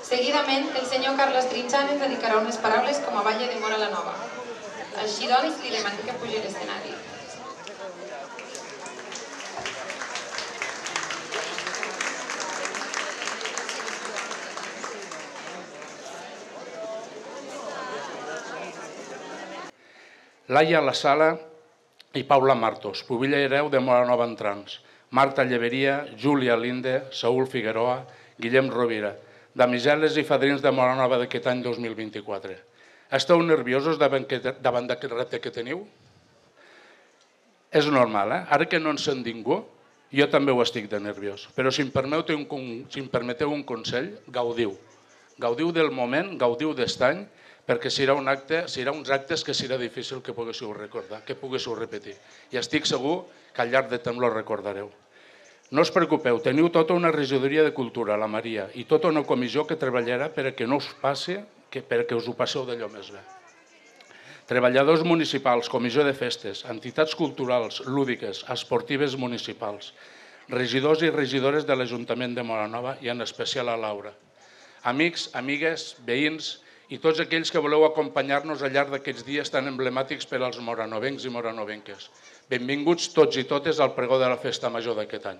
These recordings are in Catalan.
Seguidament, el senyor Carles Trinxant ens dedicarà unes paraules com a batlle de Móra la Nova. Així doncs, li demanem que pugi a l'escenari. Laia La Sala i Paula Martos, pubilla hereu de Móra Nova Entrants, Marta Lleveria, Júlia Linde, Saúl Figueroa, Guillem Rovira, damiseles i fadrins de Móra Nova d'aquest any 2024. Esteu nerviosos davant d'aquest repte que teniu? És normal, eh? Ara que no en sent ningú, jo també ho estic de nerviós. Però si em permeteu un consell, gaudiu. Gaudiu del moment, gaudiu d'est any, perquè serà uns actes que serà difícil que poguéssiu recordar, que poguéssiu repetir. I estic segur que al llarg de temps lo recordareu. No us preocupeu, teniu tota una regidoria de cultura, la Maria, i tota una comissió que treballarà perquè no us passi, perquè us ho passeu d'allò més bé. Treballadors municipals, comissió de festes, entitats culturals, lúdiques, esportives municipals, regidors i regidores de l'Ajuntament de Móra Nova i en especial a Laura. Amics, amigues, veïns i tots aquells que voleu acompanyar-nos al llarg d'aquests dies tan emblemàtics per als moranovencs i moranovenques. Benvinguts tots i totes al pregó de la Festa Major d'aquest any.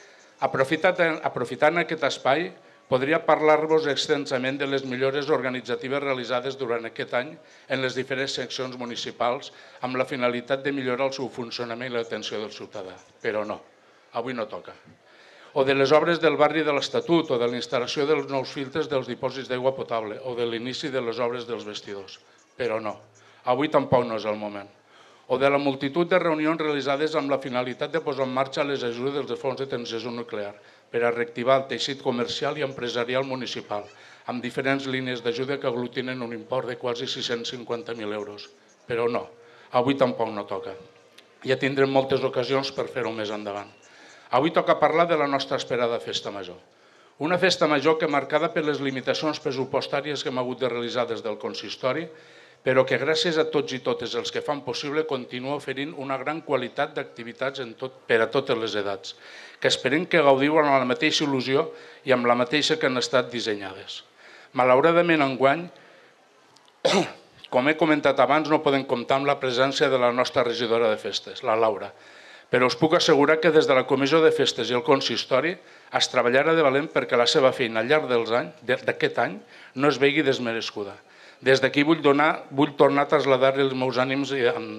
Aprofitant aquest espai, podria parlar-vos extensament de les millores organitzatives realitzades durant aquest any en les diferents seccions municipals amb la finalitat de millorar el seu funcionament i l'atenció del ciutadà. Però no, avui no toca. O de les obres del barri de l'Estatut, o de la instal·lació dels nous filtres dels dipòsits d'aigua potable, o de l'inici de les obres dels vestidors. Però no, avui tampoc no és el moment. O de la multitud de reunions realitzades amb la finalitat de posar en marxa les ajudes dels fons de transició nuclear per a reactivar el teixit comercial i empresarial municipal, amb diferents línies d'ajuda que aglutinen un import de quasi 650.000 euros. Però no, avui tampoc no toca. Ja tindrem moltes ocasions per fer-ho més endavant. Avui toca parlar de la nostra esperada Festa Major. Una Festa Major que, marcada per les limitacions pressupostàries que hem hagut de realitzar des del consistori, però que gràcies a tots i totes els que fan possible continua oferint una gran qualitat d'activitats per a totes les edats, que esperem que gaudiu amb la mateixa il·lusió i amb la mateixa que han estat dissenyades. Malauradament, enguany, com he comentat abans, no podem comptar amb la presència de la nostra regidora de festes, la Laura, però us puc assegurar que des de la Comissió de Festes i el Consistori es treballarà de valent perquè la seva feina al llarg d'aquest any no es vegi desmerescuda. Des d'aquí vull tornar a traslladar-li els meus ànims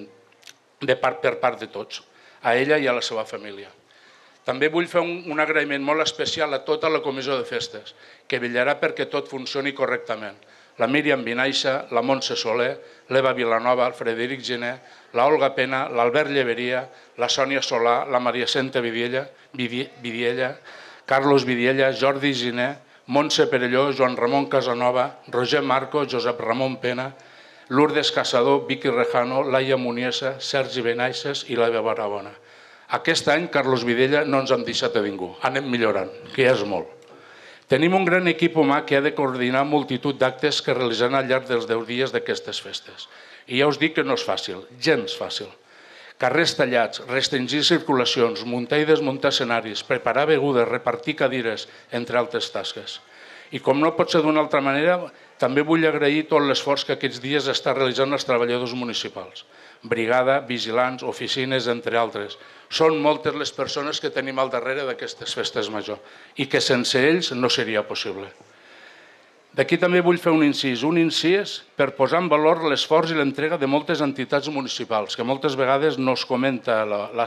per part de tots, a ella i a la seva família. També vull fer un agraïment molt especial a tota la Comissió de Festes, que vetllarà perquè tot funcioni correctament. La Míriam Vinaixa, la Montse Soler, l'Eva Vilanova, el Frederic Gené, la Olga Pena, l'Albert Lleveria, la Sònia Solà, la Maria Senta Vidiella, Carlos Vidiella, Jordi Gené, Montse Perelló, Joan Ramon Casanova, Roger Marco, Josep Ramon Pena, Lourdes Casador, Vicky Rejano, Laia Muniesa, Sergi Benaixes i l'Eva Barabona. Aquest any, Carlos Vidiella, no ens hem deixat a ningú. Anem millorant, que ja és molt. Tenim un gran equip humà que ha de coordinar multitud d'actes que realitzaran al llarg dels 10 dies d'aquestes festes. I ja us dic que no és fàcil, gens fàcil. Carrers tallats, restringir circulacions, muntar i desmuntar escenaris, preparar begudes, repartir cadires, entre altres tasques. I com no pot ser d'una altra manera, també vull agrair tot l'esforç que aquests dies està realitzant els treballadors municipals. Brigada, vigilants, oficines, entre altres. Són moltes les persones que tenim al darrere d'aquestes festes major i que sense ells no seria possible. D'aquí també vull fer un incís per posar en valor l'esforç i l'entrega de moltes entitats municipals, que moltes vegades no es comenta la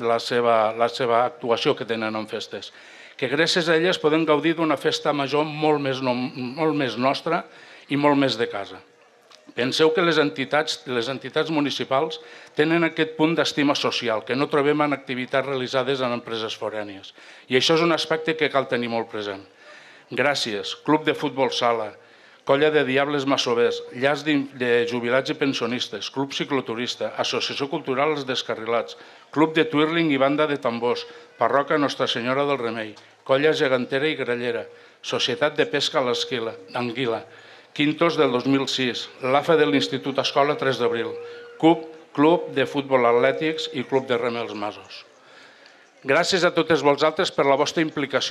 seva actuació que tenen en festes, que gràcies a elles podem gaudir d'una festa major molt més nostra i molt més de casa. Penseu que les entitats municipals tenen aquest punt d'estima social que no trobem en activitats realitzades en empreses forànies. I això és un aspecte que cal tenir molt present. Gràcies, Club de Futbol Sala, Colla de Diables Massovers, Llars de Jubilats i Pensionistes, Club Cicloturista, Associació Cultural Els Descarrilats, Club de Twirling i Banda de Tambors, Parroca Nostra Senyora del Remei, Colla Gegantera i Grallera, Societat de Pesca a l'Anguila, Quintos del 2006, l'AFA de l'Institut Escola 3 d'Abril, Club de Futbol Atlètics i Club de Rem els Masos. Gràcies a totes vosaltres per la vostra implicació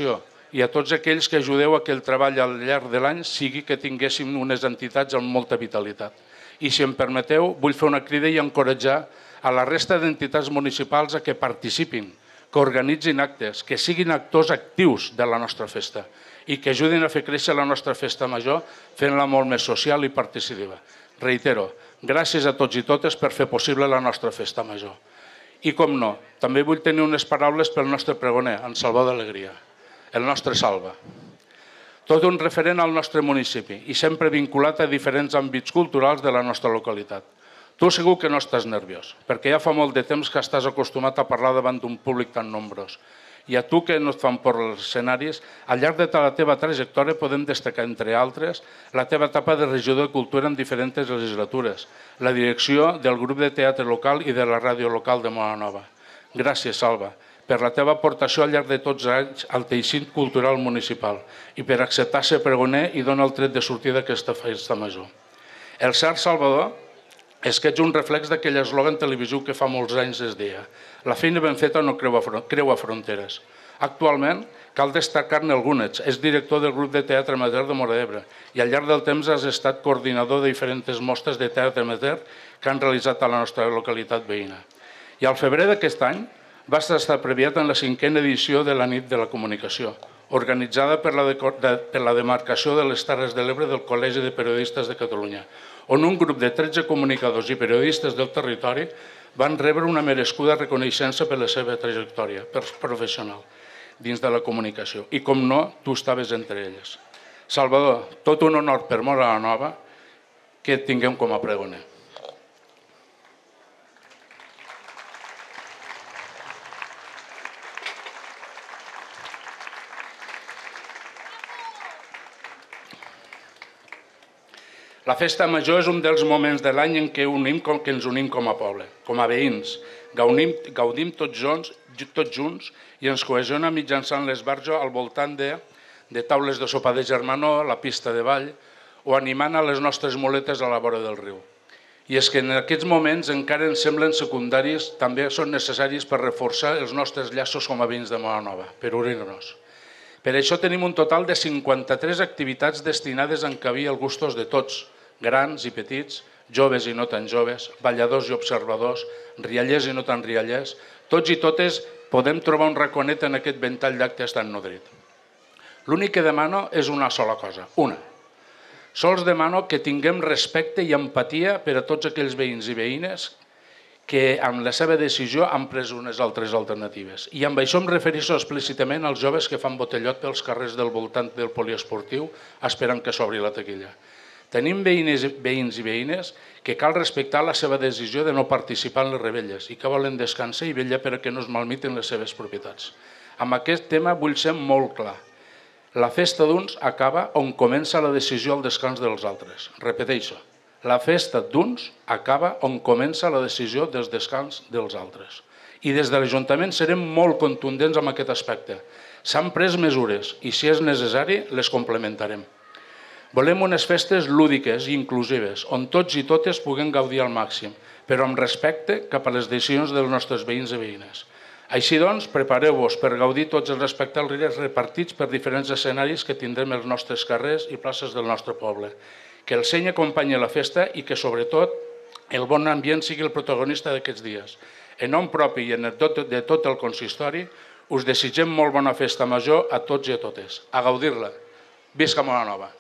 i a tots aquells que ajudeu a que el treball al llarg de l'any sigui que tinguéssim unes entitats amb molta vitalitat. I si em permeteu, vull fer una crida i encoratjar a la resta d'entitats municipals a que participin, que organitzin actes, que siguin actors actius de la nostra festa i que ajudin a fer créixer la nostra festa major fent-la molt més social i participativa. Reitero, gràcies a tots i totes per fer possible la nostra festa major. I com no, també vull tenir unes paraules pel nostre pregoner, en Salvador Alegria, el nostre Salva. Tot un referent al nostre municipi i sempre vinculat a diferents àmbits culturals de la nostra localitat. Tu segur que no estàs nerviós, perquè ja fa molt de temps que estàs acostumat a parlar davant d'un públic tan nombrós. I a tu que no et fan por els escenaris, al llarg de tota la teva trajectòria podem destacar, entre altres, la teva etapa de regidor de cultura en diferents legislatures, la direcció del grup de teatre local i de la ràdio local de Móra Nova. Gràcies, Salva, per la teva aportació al llarg de tots els anys al teixit cultural municipal i per acceptar ser pregoner i donar el tret de sortida d'aquesta festa major. El cert, Salvador, és que ets un reflex d'aquell eslògan televisiu que fa molts anys es deia «La feina ben feta no creua fronteres». Actualment, cal destacar-ne algunes. És director del grup de teatre amateur de Móra d'Ebre i al llarg del temps has estat coordinador de diferents mostres de teatre amateur que han realitzat a la nostra localitat veïna. I al febrer d'aquest any vas estar previat en la 5a edició de la Nit de la Comunicació, organitzada per la demarcació de les Terres de l'Ebre del Col·legi de Periodistes de Catalunya, on un grup de 13 comunicadors i periodistes del territori van rebre una merescuda reconeixença per la seva trajectòria professional dins de la comunicació. I, com no, tu estaves entre elles. Salvador, tot un honor per Móra Nova que et tinguem com a pregoner. La festa major és un dels moments de l'any en què ens unim com a poble, com a veïns. Gaudim tots junts i ens cohesiona mitjançant l'esbarjo al voltant de taules de sopa de germanor, la pista de ball o animant a les nostres muletes a la vora del riu. I és que en aquests moments encara ens semblen secundaris, també són necessaris per reforçar els nostres llaços com a veïns de Móra Nova, per unir-nos. Per això tenim un total de 53 activitats destinades a encabir els gustos de tots, grans i petits, joves i no tan joves, balladors i observadors, riallers i no tan riallers. Tots i totes podem trobar un raconet en aquest ventall d'actes tan nodrit. L'únic que demano és una sola cosa, una. Sols demano que tinguem respecte i empatia per a tots aquells veïns i veïnes que amb la seva decisió han pres unes altres alternatives. I amb això em refereixo explícitament als joves que fan botellot pels carrers del voltant del poliesportiu esperant que s'obri la taquilla. Tenim veïns i veïnes que cal respectar la seva decisió de no participar en les rebelles i que volen descansar i vetllar perquè no es malmiten les seves propietats. Amb aquest tema vull ser molt clar. La festa d'uns acaba on comença la decisió al descans dels altres. Repeteixo, la festa d'uns acaba on comença la decisió dels descans dels altres. I des de l'Ajuntament serem molt contundents amb aquest aspecte. S'han pres mesures i, si és necessari, les complementarem. Volem unes festes lúdiques i inclusives, on tots i totes puguem gaudir al màxim, però amb respecte cap a les decisions dels nostres veïns i veïnes. Així doncs, prepareu-vos per gaudir tots els espectacles repartits per diferents escenaris que tindrem als nostres carrers i places del nostre poble. Que el seny acompanyi la festa i que, sobretot, el bon ambient sigui el protagonista d'aquests dies. En nom propi i de tot el consistori, us desitgem molt bona festa major a tots i a totes. A gaudir-la. Visca Móra Nova!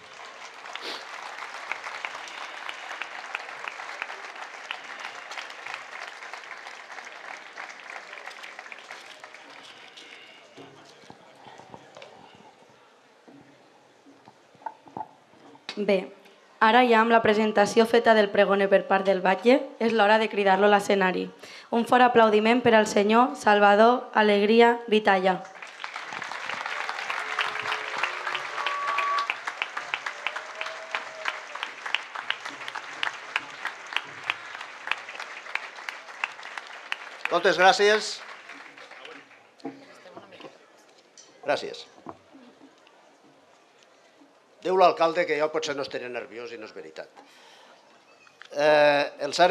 Bé, ara ja amb la presentació feta del pregoner per part del batlle, és l'hora de cridar-lo a l'escenari. Un fort aplaudiment per al senyor Salvador Alegria Vitalla. Moltes gràcies. Gràcies. Diu l'alcalde que jo potser no estaré nerviós i no és veritat. El cert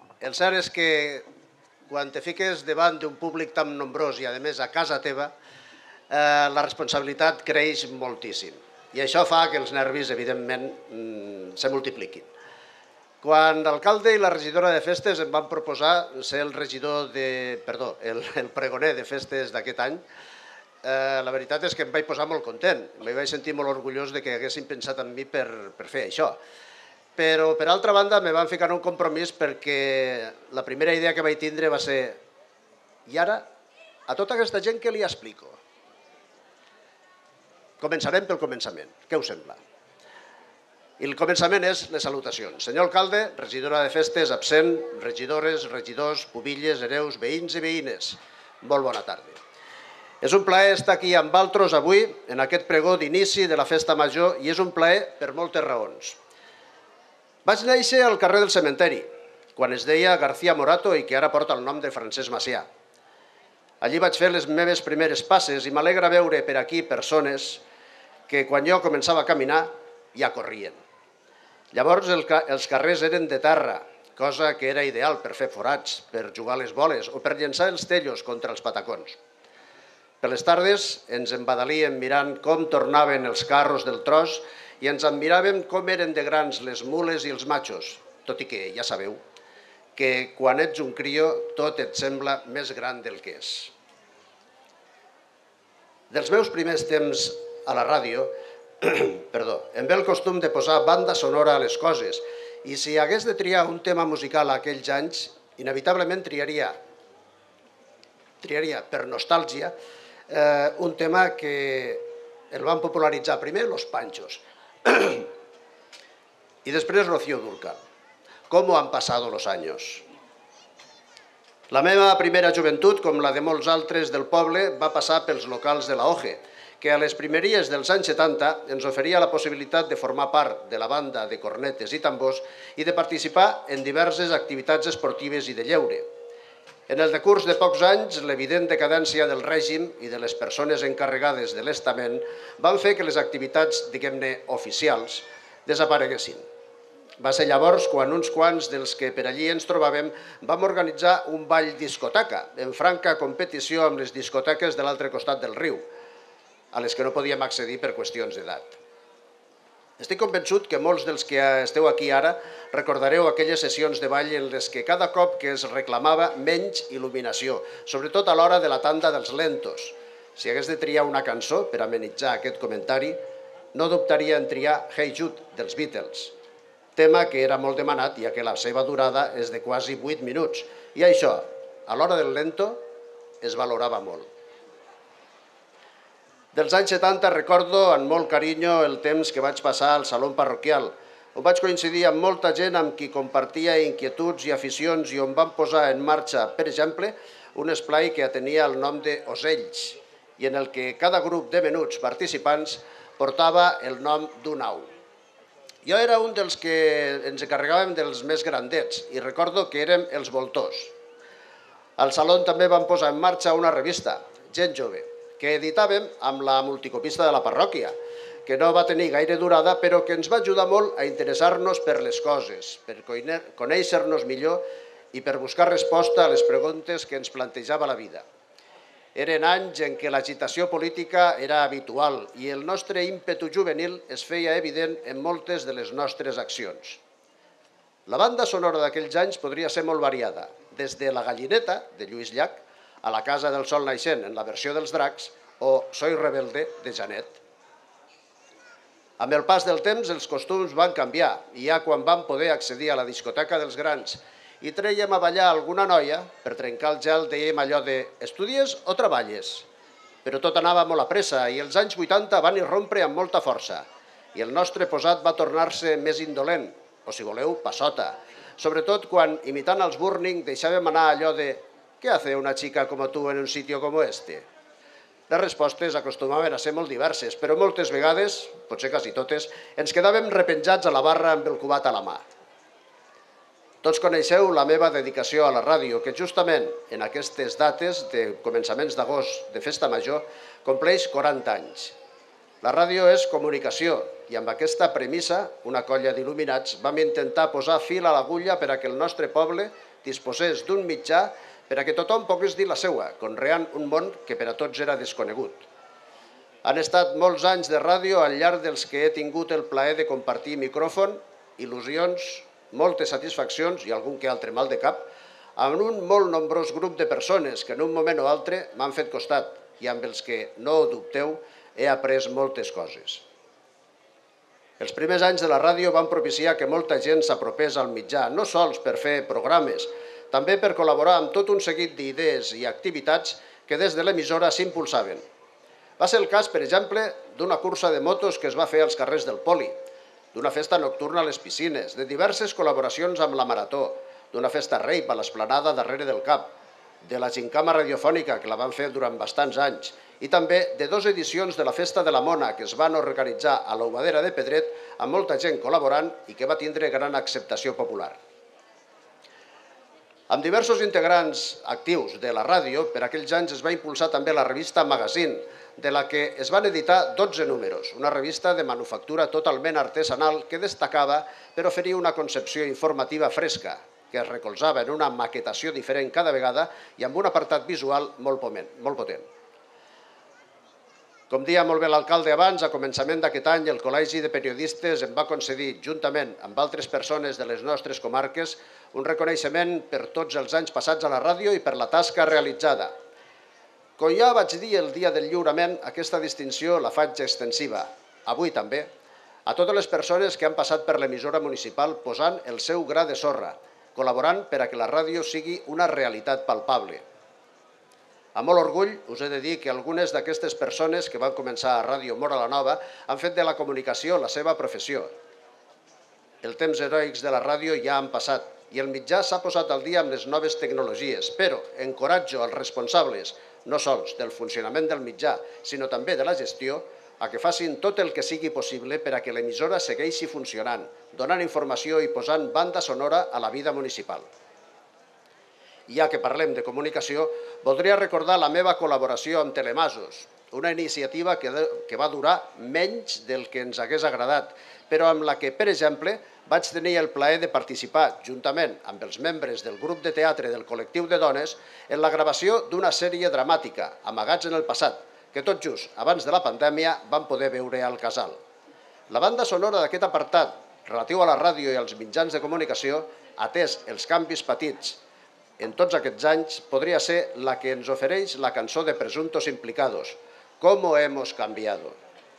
és que quan te fiques davant d'un públic tan nombrós i a més a casa teva, la responsabilitat creix moltíssim. I això fa que els nervis, evidentment, se multipliquin. Quan l'alcalde i la regidora de festes em van proposar ser el pregoner de festes d'aquest any, la veritat és que em vaig posar molt content. Em vaig sentir molt orgullós de que haguessin pensat en mi per fer això. Però, per altra banda, me van ficar un compromís perquè la primera idea que vaig tindre va ser i ara, a tota aquesta gent què li explico? Començarem pel començament. Què us sembla? I el començament és les salutacions. Senyor alcalde, regidora de festes, absent, regidores, regidors, pubilles, hereus, veïns i veïnes. Molt bona tarda. És un plaer estar aquí amb vosaltres avui en aquest pregó d'inici de la festa major i és un plaer per moltes raons. Vaig néixer al carrer del Cementeri, quan es deia García Morato i que ara porta el nom de Francesc Macià. Allí vaig fer les meves primeres passes i m'alegra veure per aquí persones que quan jo començava a caminar ja corrien. Llavors els carrers eren de terra, cosa que era ideal per fer forats, per jugar a les boles o per llençar els tellos contra els patacons. Per les tardes ens embadalíem mirant com tornaven els carros del tros i ens admiràvem com eren de grans les mules i els matxos, tot i que ja sabeu que quan ets un crio tot et sembla més gran del que és. Dels meus primers temps a la ràdio, em ve el costum de posar banda sonora a les coses i si hagués de triar un tema musical a aquells anys, inevitablement triaria per nostàlgia un tema que el van popularitzar primer Los Panchos y després Rocío Dúrcal. ¿Cómo han pasado los años? La meva primera joventut, com la de molts altres del poble, va passar pels locals de la OGE, que a les primeries dels anys 70 ens oferia la possibilitat de formar part de la banda de cornetes i tambors i de participar en diverses activitats esportives i de lleure. En el decurs de pocs anys, l'evident decadència del règim i de les persones encarregades de l'estament van fer que les activitats, diguem-ne, oficials, desapareguessin. Va ser llavors quan uns quants dels que per allí ens trobàvem vam organitzar un ball discoteca, en franca competició amb les discoteques de l'altre costat del riu, a les que no podíem accedir per qüestions d'edat. Estic convençut que molts dels que esteu aquí ara recordareu aquelles sessions de ball en les que cada cop que es reclamava menys il·luminació, sobretot a l'hora de la tanda dels lentos. Si hagués de triar una cançó per amenitzar aquest comentari, no dubtaria en triar Hey Jude dels Beatles, tema que era molt demanat ja que la seva durada és de quasi 8 minuts. I això, a l'hora del lento, es valorava molt. Dels anys 70 recordo amb molt carinyo el temps que vaig passar al saló parroquial, on vaig coincidir amb molta gent amb qui compartia inquietuds i aficions i on vam posar en marxa, per exemple, un esplai que atenia el nom d'Ocells i en el que cada grup de menuts participants portava el nom d'un au. Jo era un dels que ens encarregàvem dels més grandets i recordo que érem els voltors. Al saló també vam posar en marxa una revista, Gent Jove, que editàvem amb la multicopista de la parròquia, que no va tenir gaire durada, però que ens va ajudar molt a interessar-nos per les coses, per conèixer-nos millor i per buscar resposta a les preguntes que ens plantejava la vida. Eren anys en què l'agitació política era habitual i el nostre ímpetu juvenil es feia evident en moltes de les nostres accions. La banda sonora d'aquells anys podria ser molt variada, des de La Gallineta, de Lluís Llach, a La Casa del Sol Naixent, en la versió dels Dracs, o Soy Rebelde, de Janet. Amb el pas del temps, els costums van canviar i ja quan vam poder accedir a la discoteca dels grans i trèiem a ballar alguna noia, per trencar el gel dèiem allò de «estudies o treballes?». Però tot anava molt a pressa i els anys 80 van irrompre amb molta força i el nostre posat va tornar-se més indolent, o si voleu, passota. Sobretot quan, imitant els Burning, deixàvem anar allò de «¿Qué hace una chica como tú en un sitio como este?». Les respostes acostumaven a ser molt diverses, però moltes vegades, potser quasi totes, ens quedàvem repenjats a la barra amb el cubat a la mà. Tots coneixeu la meva dedicació a la ràdio, que justament en aquestes dates de començaments d'agost de Festa Major compleix 40 anys. La ràdio és comunicació i amb aquesta premissa, una colla d'il·luminats, vam intentar posar fil a l'agulla per a que el nostre poble disposés d'un mitjà per a que tothom pogués dir la seua, conreant un món que per a tots era desconegut. Han estat molts anys de ràdio al llarg dels que he tingut el plaer de compartir micròfon, il·lusions, moltes satisfaccions i algun que altre mal de cap, amb un molt nombrós grup de persones que en un moment o altre m'han fet costat i amb els que, no ho dubteu, he après moltes coses. Els primers anys de la ràdio van propiciar que molta gent s'apropés al mitjà, no sols per fer programes, també per col·laborar amb tot un seguit d'idees i activitats que des de l'emissora s'impulsaven. Va ser el cas, per exemple, d'una cursa de motos que es va fer als carrers del Poli, d'una festa nocturna a les piscines, de diverses col·laboracions amb la Marató, d'una festa rape a l'esplanada darrere del CAP, de la gincama radiofònica, que la van fer durant bastants anys, i també de 2 edicions de la Festa de la Mona, que es van organitzar a l'Oubadera de Pedret, amb molta gent col·laborant i que va tindre gran acceptació popular. Amb diversos integrants actius de la ràdio, per aquells anys es va impulsar també la revista Magazine, de la que es van editar 12 números, una revista de manufactura totalment artesanal que destacava per oferir una concepció informativa fresca, que es recolzava en una maquetació diferent cada vegada i amb un apartat visual molt potent. Com deia molt bé l'alcalde abans, a començament d'aquest any el Col·legi de Periodistes em va concedir, juntament amb altres persones de les nostres comarques, un reconeixement per tots els anys passats a la ràdio i per la tasca realitzada. Com ja vaig dir el dia del lliurament, aquesta distinció la faig extensiva, avui també, a totes les persones que han passat per l'emissora municipal posant el seu gra de sorra, col·laborant per a que la ràdio sigui una realitat palpable. Amb molt orgull us he de dir que algunes d'aquestes persones que van començar a Ràdio Móra la Nova han fet de la comunicació la seva professió. Els temps heroics de la ràdio ja han passat i el mitjà s'ha posat al dia amb les noves tecnologies, però encoratjo els responsables, no sols del funcionament del mitjà, sinó també de la gestió, a que facin tot el que sigui possible per a que l'emissora segueixi funcionant, donant informació i posant banda sonora a la vida municipal. Ja que parlem de comunicació, voldria recordar la meva col·laboració amb Telemasos, una iniciativa que va durar menys del que ens hagués agradat, però amb la que, per exemple, vaig tenir el plaer de participar, juntament amb els membres del grup de teatre del col·lectiu de dones, en la gravació d'una sèrie dramàtica, Amagats en el passat, que tot just abans de la pandèmia vam poder veure al Casal. La banda sonora d'aquest apartat, relatiu a la ràdio i als mitjans de comunicació, atès els canvis petits en tots aquests anys, podria ser la que ens ofereix la cançó de Presuntos Implicados, ¿Cómo hemos cambiado?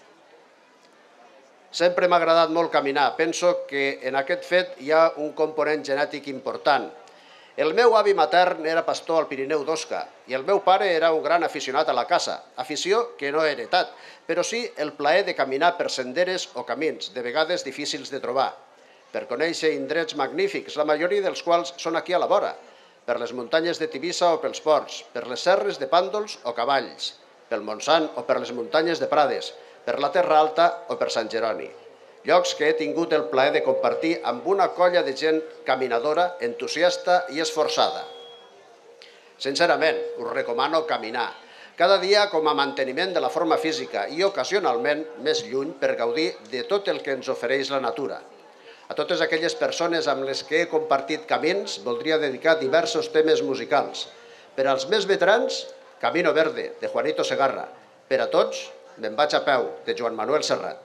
Sempre m'ha agradat molt caminar. Penso que en aquest fet hi ha un component genètic important. El meu avi matern era pastor al Pirineu d'Osca i el meu pare era un gran aficionat a la caça, afició que no he heretat, però sí el plaer de caminar per senderes o camins, de vegades difícils de trobar, per conèixer indrets magnífics, la majoria dels quals són aquí a la vora, per les muntanyes de Tivissa o pels ports, per les serres de Pàndols o Cavalls, pel Montsant o per les muntanyes de Prades, per la Terra Alta o per Sant Jeroni. Llocs que he tingut el plaer de compartir amb una colla de gent caminadora, entusiasta i esforçada. Sincerament, us recomano caminar, cada dia com a manteniment de la forma física i ocasionalment més lluny per gaudir de tot el que ens ofereix la natura. A totes aquelles persones amb les que he compartit camins, voldria dedicar diversos temes musicals. Per als més veterans, Camino Verde, de Juanito Segarra. Per a tots, Me'n vaig a peu, de Joan Manuel Serrat.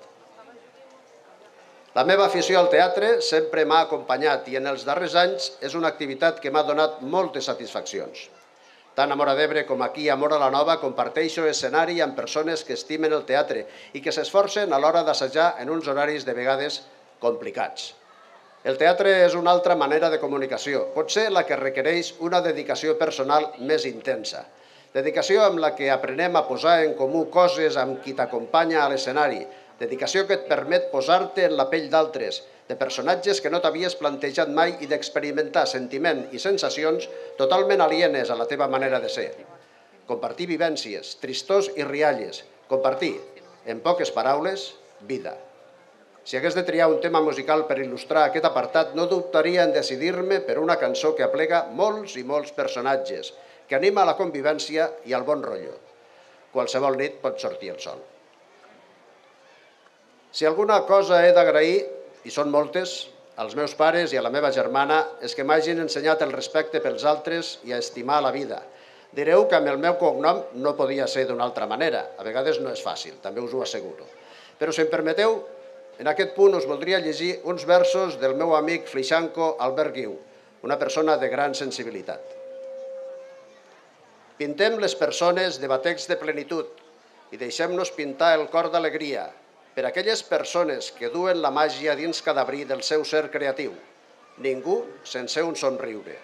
La meva afició al teatre sempre m'ha acompanyat i en els darrers anys és una activitat que m'ha donat moltes satisfaccions. Tant a Móra d'Ebre com aquí a Móra la Nova comparteixo escenari amb persones que estimen el teatre i que s'esforcen a l'hora d'assajar en uns horaris de vegades complicats. El teatre és una altra manera de comunicació, potser la que requereix una dedicació personal més intensa. Dedicació amb la que aprenem a posar en comú coses amb qui t'acompanya a l'escenari, dedicació que et permet posar-te en la pell d'altres, de personatges que no t'havies plantejat mai i d'experimentar sentiment i sensacions totalment alienes a la teva manera de ser. Compartir vivències, tristors i rialles, compartir, en poques paraules, vida. Si hagués de triar un tema musical per il·lustrar aquest apartat, no dubtaria en decidir-me per una cançó que aplega molts i molts personatges, que anima a la convivència i al bon rotllo. Qualsevol nit pot sortir el sol. Si alguna cosa he d'agrair, i són moltes, als meus pares i a la meva germana, és que m'hagin ensenyat el respecte pels altres i a estimar la vida, Direu que amb el meu cognom no podia ser d'una altra manera. A vegades no és fàcil, també us ho asseguro. Però si em permeteu, en aquest punt us voldria llegir uns versos del meu amic Flixanco Albert Guiu, una persona de gran sensibilitat. Pintem les persones de batecs de plenitud i deixem-nos pintar el cor d'alegria per aquelles persones que duen la màgia dins cada bri del seu ser creatiu. Ningú sense un somriure.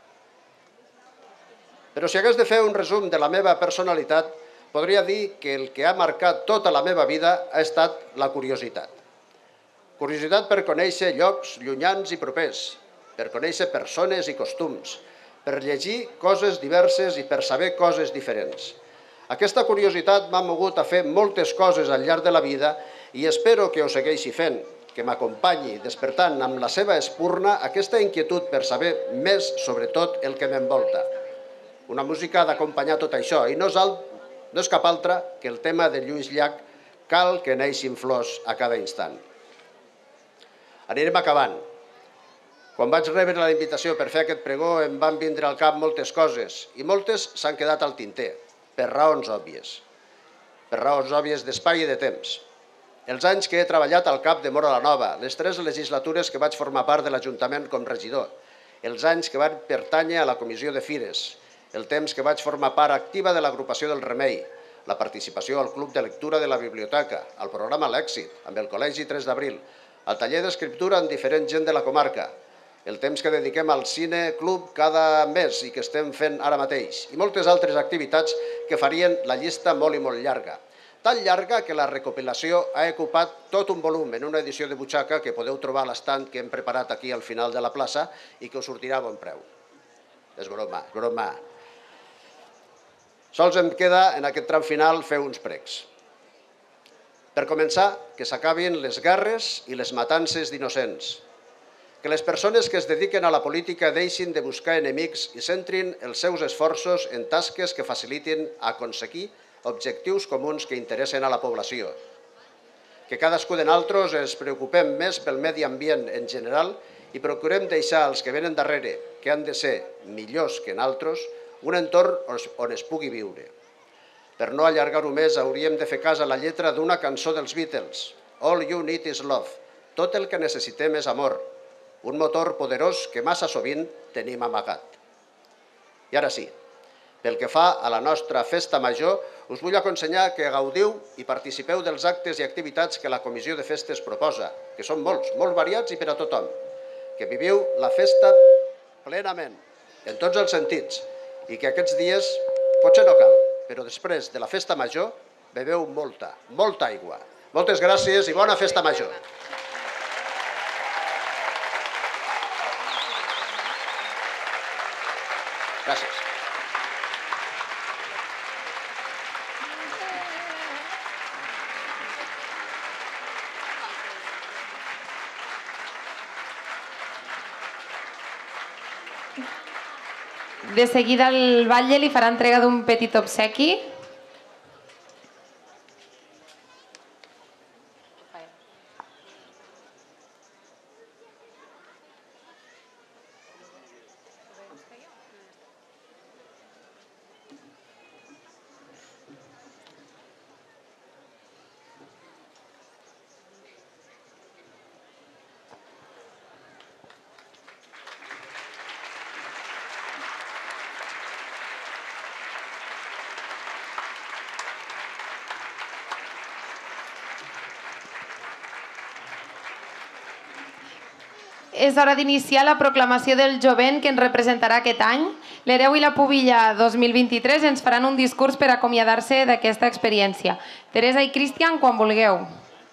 Però si hagués de fer un resum de la meva personalitat, podria dir que el que ha marcat tota la meva vida ha estat la curiositat. Curiositat per conèixer llocs llunyans i propers, per conèixer persones i costums, per llegir coses diverses i per saber coses diferents. Aquesta curiositat m'ha mogut a fer moltes coses al llarg de la vida i espero que ho segueixi fent, que m'acompanyi despertant amb la seva espurna aquesta inquietud per saber més sobre tot el que m'envolta. Una música ha d'acompanyar tot això i no és cap altra que el tema de Lluís Llach, Cal que neixin flors a cada instant. Anirem acabant. Quan vaig rebre la invitació per fer aquest pregó em van vindre al cap moltes coses i moltes s'han quedat al tinter, per raons òbvies d'espai i de temps. Els anys que he treballat al CAP de Móra la Nova, les 3 legislatures que vaig formar part de l'Ajuntament com regidor, els anys que van pertànyer a la Comissió de Fires, el temps que vaig formar part activa de l'agrupació del Remei, la participació al Club de Lectura de la Biblioteca, al programa L'Èxit, amb el Col·legi 3 d'Abril, al taller d'escriptura amb diferent gent de la comarca, el temps que dediquem al Cine Club cada mes i que estem fent ara mateix, i moltes altres activitats que farien la llista molt i molt llarga. Tan llarga que la recopilació ha ocupat tot un volum en una edició de butxaca que podeu trobar a l'estand que hem preparat aquí al final de la plaça i que us sortirà a bon preu. És broma, és broma. Sols em queda, en aquest tram final, fer uns pregs. Per començar, que s'acabin les guerres i les matances d'innocents. Que les persones que es dediquen a la política deixin de buscar enemics i centrin els seus esforços en tasques que facilitin aconseguir objectius comuns que interessen a la població. Que cadascú de nosaltres ens preocupem més pel medi ambient en general i procurem deixar als que venen darrere, que han de ser millors que nosaltres, un entorn on es pugui viure. Per no allargar-ho més, hauríem de fer cas a la lletra d'una cançó dels Beatles, All You Need Is Love. Tot el que necessitem és amor, un motor poderós que massa sovint tenim amagat. I ara sí, pel que fa a la nostra festa major, us vull aconsellar que gaudiu i participeu dels actes i activitats que la Comissió de Festes proposa, que són molts, molt variats i per a tothom. Que viviu la festa plenament, en tots els sentits, i que aquests dies potser no cal, però després de la festa major beveu molta, molta aigua. Moltes gràcies i bona festa major. Gràcies. De seguida el batlle li farà entrega d'un petit obsequi. És hora d'iniciar la proclamació del jovent que ens representarà aquest any. L'Hereu i la Pubilla 2023 ens faran un discurs per acomiadar-se d'aquesta experiència. Teresa i Cristian, quan vulgueu.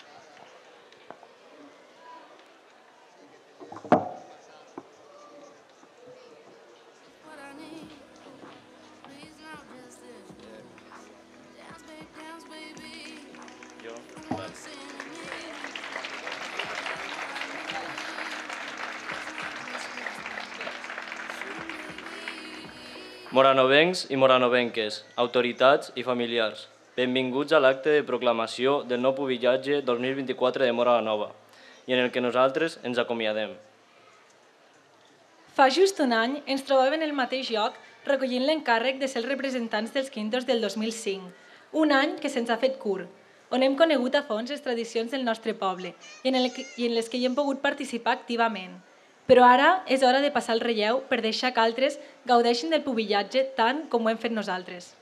Moranovencs i moranovenques, autoritats i familiars, benvinguts a l'acte de proclamació del nou pubillatge 2024 de Móra la Nova i en el que nosaltres ens acomiadem. Fa just un any ens trobàvem en el mateix lloc recollint l'encàrrec de ser els representants dels quintos del 2005, un any que se'ns ha fet curt, on hem conegut a fons les tradicions del nostre poble i en les que hi hem pogut participar activament. Però ara és hora de passar el relleu per deixar que altres gaudeixin del pubillatge tant com ho hem fet nosaltres.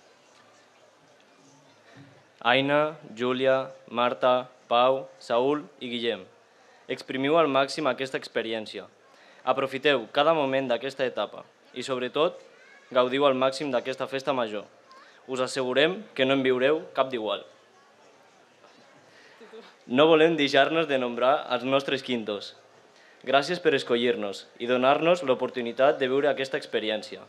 Aina, Júlia, Marta, Pau, Saúl i Guillem. Exprimiu al màxim aquesta experiència. Aprofiteu cada moment d'aquesta etapa i, sobretot, gaudiu al màxim d'aquesta festa major. Us assegurem que no en viureu cap d'igual. No volem deixar-nos de nombrar els nostres quintos. Gràcies per escollir-nos i donar-nos l'oportunitat de viure aquesta experiència.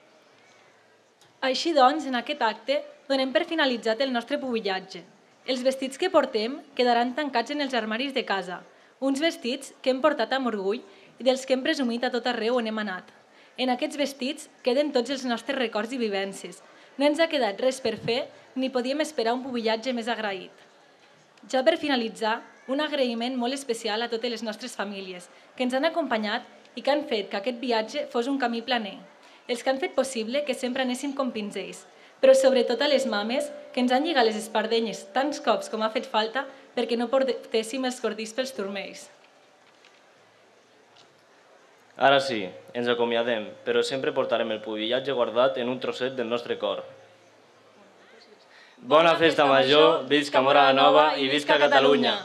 Així doncs, en aquest acte, donem per finalitzat el nostre pubillatge. Els vestits que portem quedaran tancats en els armaris de casa, uns vestits que hem portat amb orgull i dels que hem presumit a tot arreu on hem anat. En aquests vestits queden tots els nostres records i vivències. No ens ha quedat res per fer ni podíem esperar un pubillatge més agraït. Ja per finalitzar, un agraïment molt especial a totes les nostres famílies que ens han acompanyat i que han fet que aquest viatge fos un camí planer. Els que han fet possible que sempre anéssim com pinzells, però sobretot a les mames que ens han lligat les espardenyes tants cops com ha fet falta perquè no portéssim els cordills pels turmells. Ara sí, ens acomiadem, però sempre portarem el pubillatge guardat en un trosset del nostre cor. Bona festa major, visca Móra la Nova i visca Catalunya!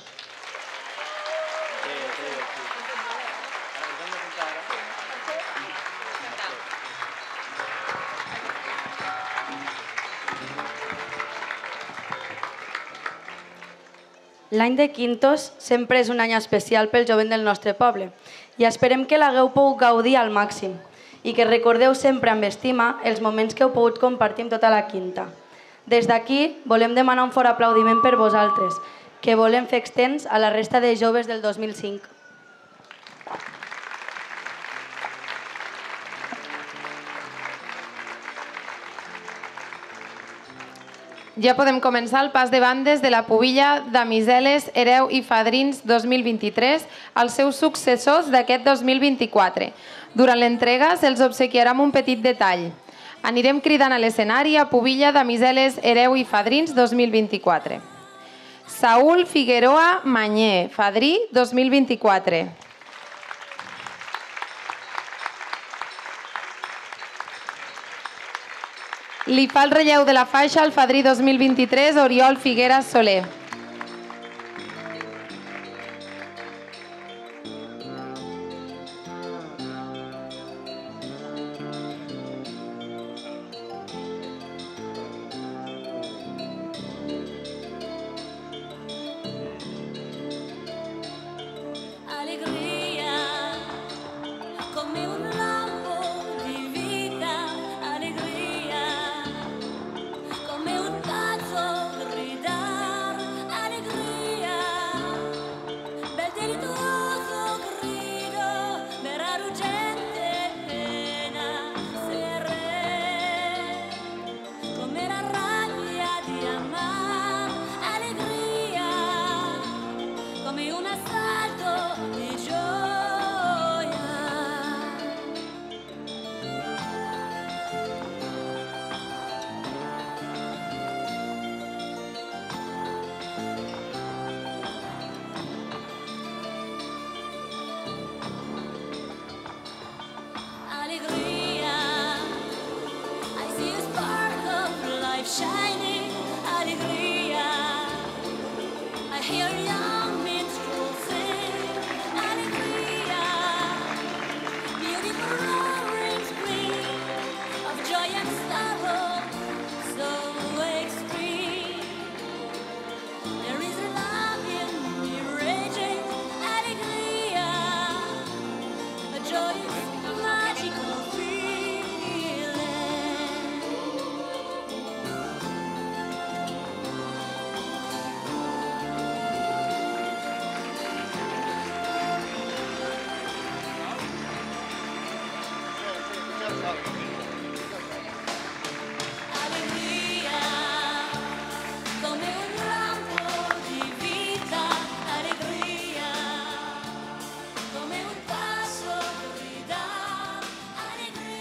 L'any de Quintos sempre és un any especial pel jovent del nostre poble i esperem que l'hagueu pogut gaudir al màxim i que recordeu sempre amb estima els moments que heu pogut compartir amb tota la quinta. Des d'aquí volem demanar un fort aplaudiment per vosaltres, que volem fer extens a la resta de joves del 2005. Ja podem començar el pas de bandes de la pubilla Damiseles, Hereu i Fadrins 2023 als seus successors d'aquest 2024. Durant l'entrega se'ls obsequiarà amb un petit detall. Anirem cridant a l'escenari a pubilla Damiseles, Hereu i Fadrins 2024. Saúl Figueroa Mañé, Fadrí 2024. Li fa el relleu de la faixa al Fadrí 2023, Oriol Figueras Soler.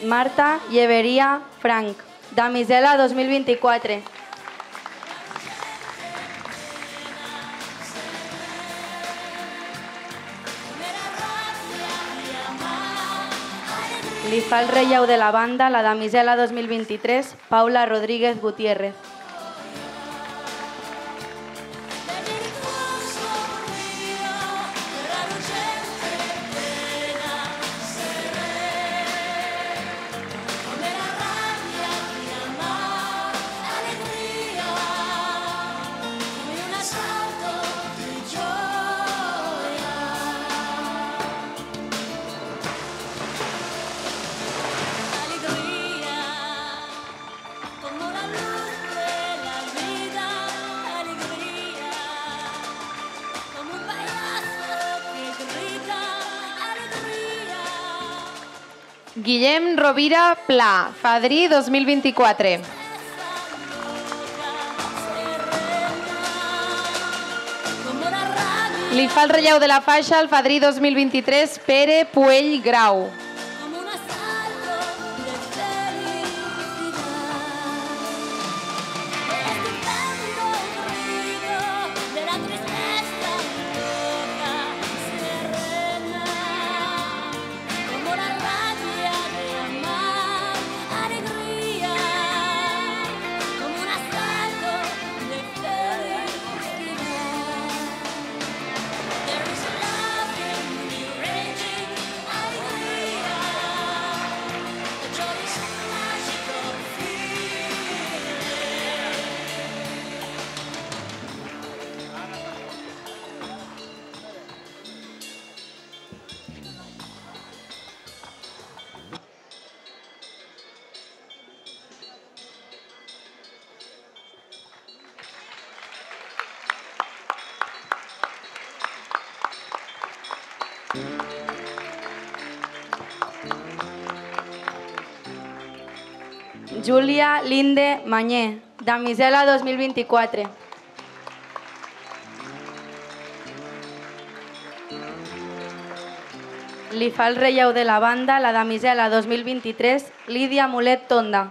Marta Lleveria Frank, Damisela 2024. Li fa el relleu de la banda la Damisela 2023, Paula Rodríguez Gutiérrez. Guillem Rovira Pla, fadrí 2024. Li fa el relleu de la faixa al fadrí 2023, Pere Puell Grau. Júlia Linde Mañé, Damisela 2024. Li fa el relleu de la banda la Damisela 2023, Lídia Mulet Tonda.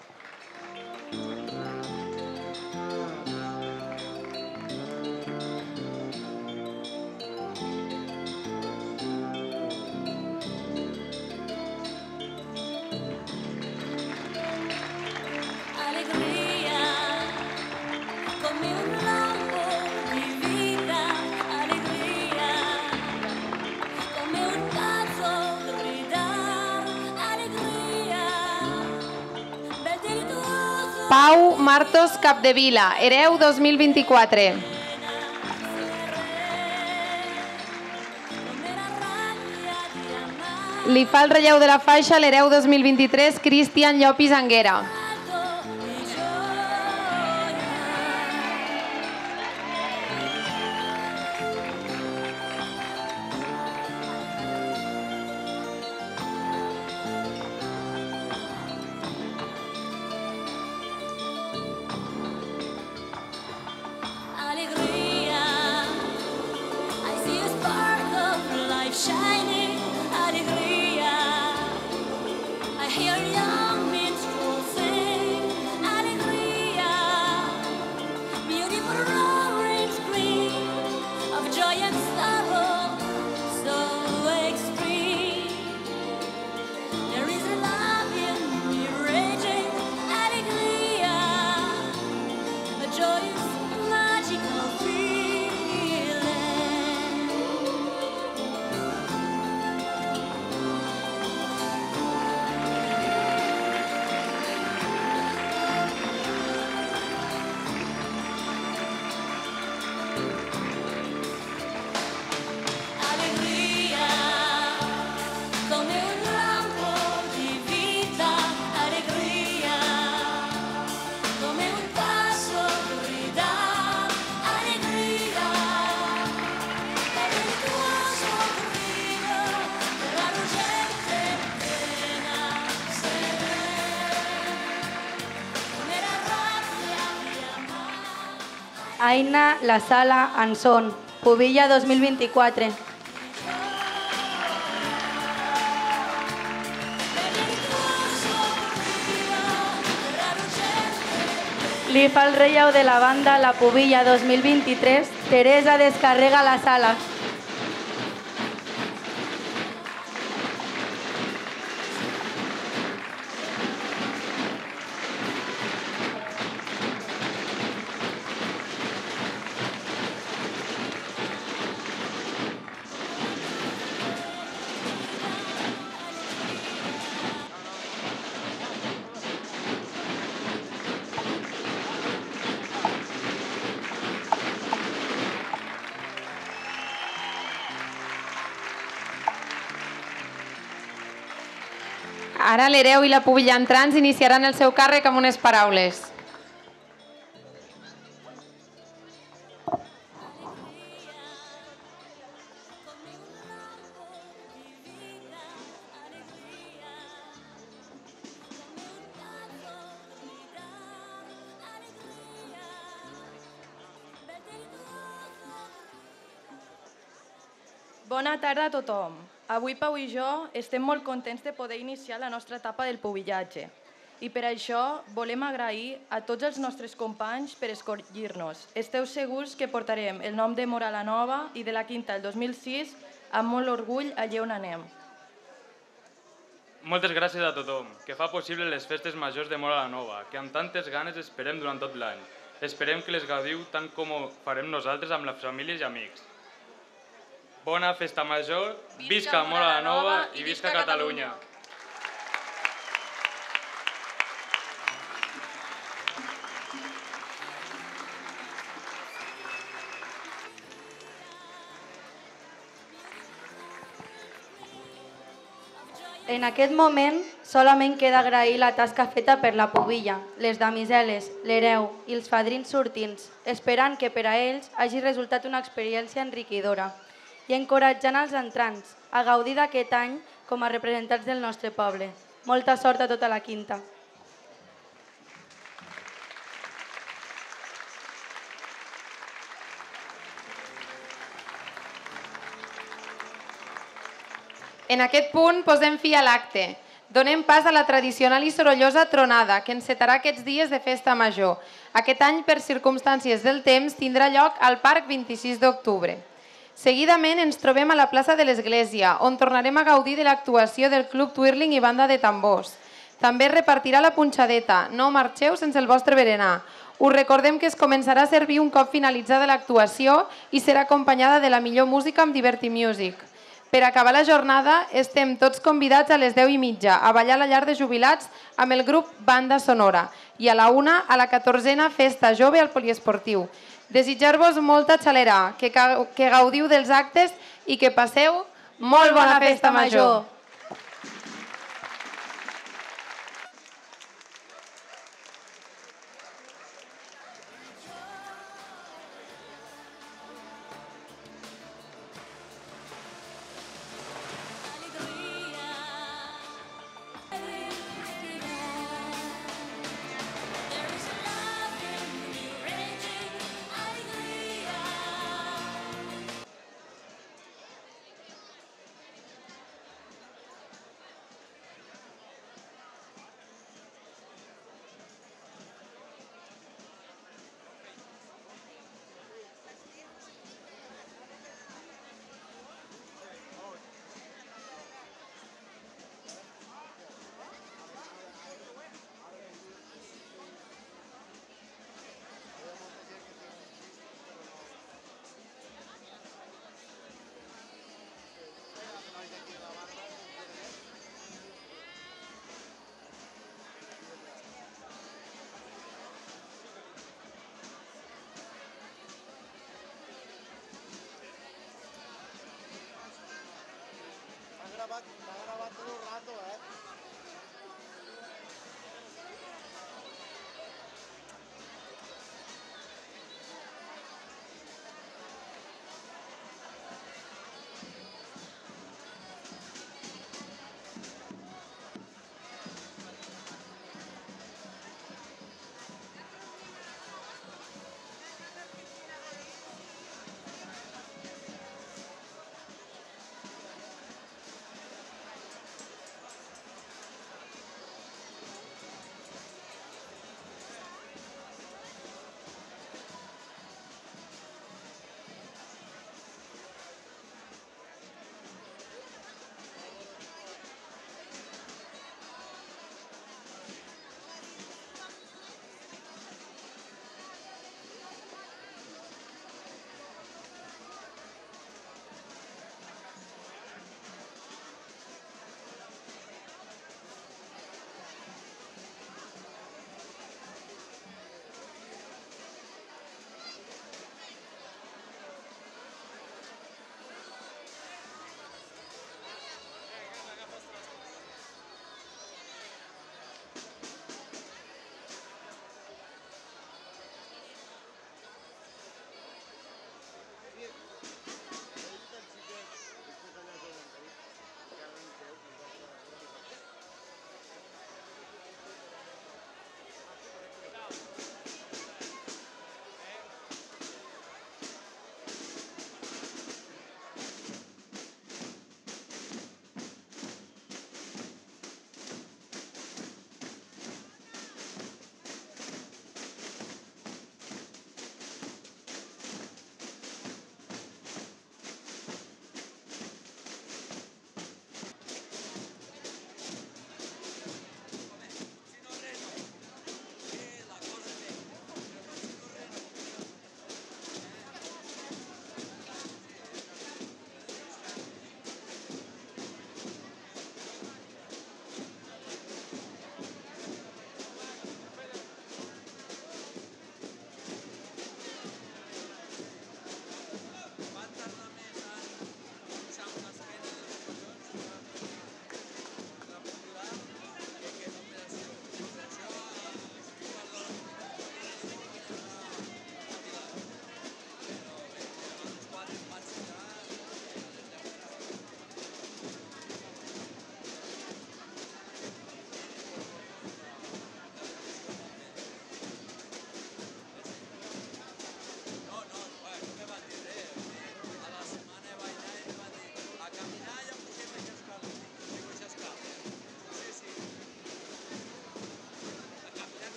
Pau Martos Capdevila, Hereu 2024. Li fa el relleu de la faixa l'Hereu 2023, Cristian Llopis Anguera. Aina La Sala Anson, Pubilla 2024. Li fa el relleu de la banda La Pubilla 2023. Teresa descarrega la sala. Ara l'hereu i la pubilla entrants iniciaran el seu càrrec amb unes paraules. Bona tarda a tothom. Avui Pau i jo estem molt contents de poder iniciar la nostra etapa del pubillatge. I per això volem agrair a tots els nostres companys per escollir-nos. Esteu segurs que portarem el nom de Mora la Nova i de la Quinta el 2006 amb molt orgull allà on anem. Moltes gràcies a tothom, que fa possible les festes majors de Mora la Nova, que amb tantes ganes esperem durant tot l'any. Esperem que les gaudiu tant com ho farem nosaltres amb les famílies i amics. Bona festa major, visca Mora la Nova i visca Catalunya! En aquest moment solament queda agrair la tasca feta per la pubilla, les damiseles, l'hereu i els fadrins sortints, esperant que per a ells hagi resultat una experiència enriquidora i encoratjant els entrants a gaudir d'aquest any com a representants del nostre poble. Molta sort a tota la Quinta. En aquest punt posem fi a l'acte. Donem pas a la tradicional i sorollosa tronada que encetarà aquests dies de festa major. Aquest any, per circumstàncies del temps, tindrà lloc al Parc 26 d'octubre. Seguidament ens trobem a la plaça de l'Església, on tornarem a gaudir de l'actuació del Club Twirling i banda de tambors. També es repartirà la punxadeta, no marxeu sense el vostre berenar. Us recordem que es començarà a servir un cop finalitzada l'actuació i serà acompanyada de la millor música amb Diverti Music. Per acabar la jornada, estem tots convidats a les 10:30 a ballar a la llar de jubilats amb el grup Banda Sonora i a la 1 a la 14a Festa Jove al Poliesportiu. Desitjar-vos molta xalera, que gaudiu dels actes i que passeu molt bona festa major!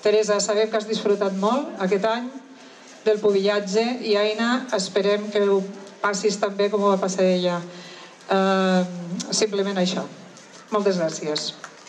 Teresa, sabem que has disfrutat molt aquest any del pubillatge i Aina, esperem que ho passis tan bé com ho va passar ella. Simplement això. Moltes gràcies.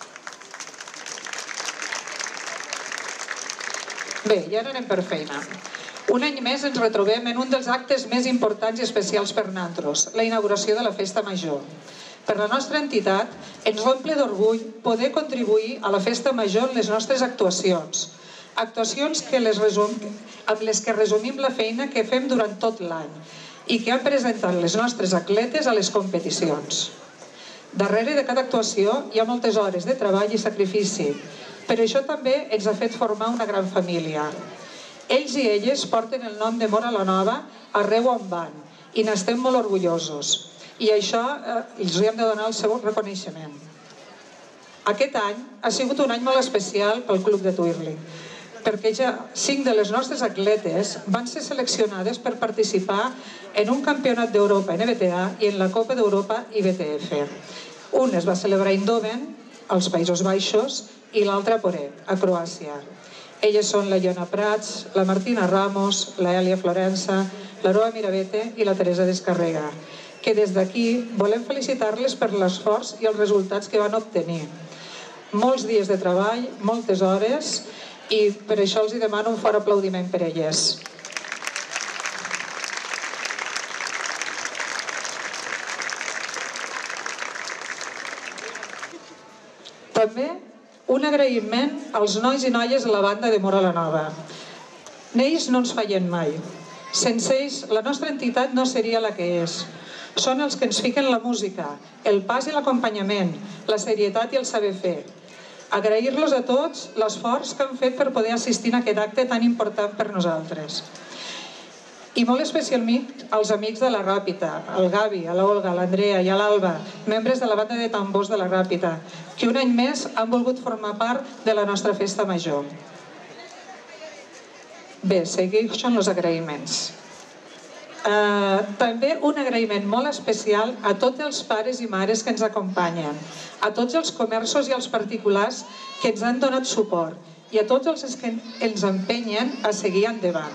Bé, i ara anem per feina. Un any més ens retrobem en un dels actes més importants i especials per nosaltres, la inauguració de la Festa Major. Per la nostra entitat ens omple d'orgull poder contribuir a la Festa Major en les nostres actuacions. Actuacions amb les que resumim la feina que fem durant tot l'any i que han presentat les nostres atletes a les competicions. Darrere de cada actuació hi ha moltes hores de treball i sacrifici, però això també ens ha fet formar una gran família. Ells i elles porten el nom de Móra la Nova arreu on van i n'estem molt orgullosos. I això els hem de donar el seu reconeixement. Aquest any ha sigut un any molt especial pel Club de Twirling, perquè ja 5 de les nostres atletes van ser seleccionades per participar en un campionat d'Europa NBTA i en la Copa d'Europa IBTF. Un es va celebrar a Eindhoven, als Països Baixos, i l'altre a Porec, a Croàcia. Elles són la Iona Prats, la Martina Ramos, la Èlia Florença, l'Aroa Mirabete i la Teresa Descarrega, que des d'aquí volem felicitar-les per l'esforç i els resultats que van obtenir. Molts dies de treball, moltes hores, i per això els demano un fort aplaudiment per elles. També un agraïment als nois i noies de la banda de Móra la Nova. Ells no ens fallen mai. Sense ells, la nostra entitat no seria la que és. Són els que ens fiquen la música, el pas i l'acompanyament, la serietat i el saber fer. Agrair-los a tots l'esforç que han fet per poder assistir a aquest acte tan important per nosaltres. I molt especialment als amics de la Ràpita, al Gavi, a l'Olga, a l'Andrea i a l'Alba, membres de la banda de tambors de la Ràpita, que un any més han volgut formar part de la nostra festa major. Bé, segueixen els agraïments. També un agraïment molt especial a tots els pares i mares que ens acompanyen, a tots els comerços i els particulars que ens han donat suport i a tots els que ens empenyen a seguir endavant.